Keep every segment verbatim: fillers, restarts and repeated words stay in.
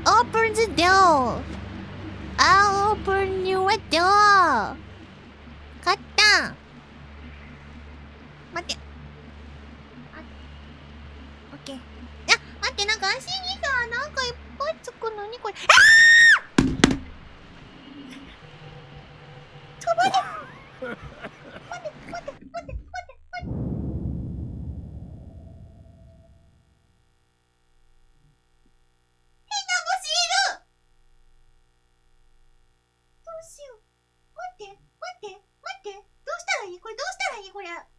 Open the door. I'll open your door. 勝った。待って。あ、オッケー。あ、待って、なんか足にさ、なんかいっぱいつくのにこれ。ああちょ、待って。待って、待って、待って、待って、待って。変な虫いる。どうしよう。待って、待って、待って。どうしたらいいこれどうしたらいいこれ。変な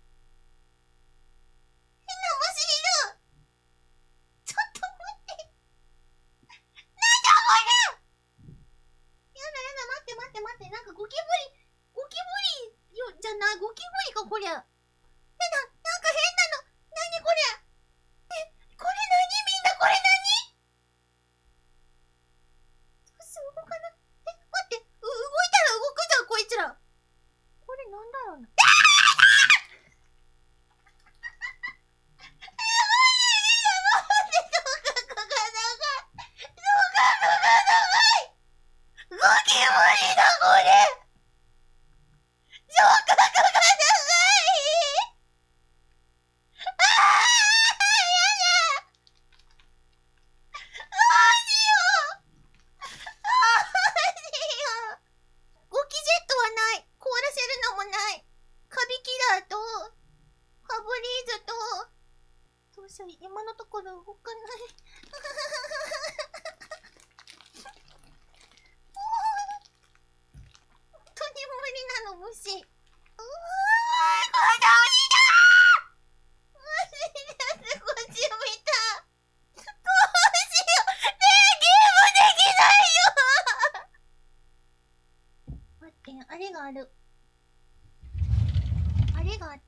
虫いる。ちょっと待って。なんだこれ。やだやだ、待って待って待って。なんかゴキブリ、ゴキブリよ、じゃない、ゴキブリかこりゃ。やだ、なんか変なの。なにこれ。え、これなにみんなこれなに。どうしよう、動かな。え、待って、う、動いたら動くじゃん、こいつら。これなんだろうな。あゴキブリだこれ。触覚が長い。ああやだ。どうしよう。どうしよう。ゴキジェットはない。凍らせるのもない。カビキラーとファブリーズとどうしよう、今のところ動かない。本当に無理なの虫。うわー、この鬼だー。マジでこっち見た。どうしよう。ねえ、ゲームできないよ。待って、あれがある。あれがあった。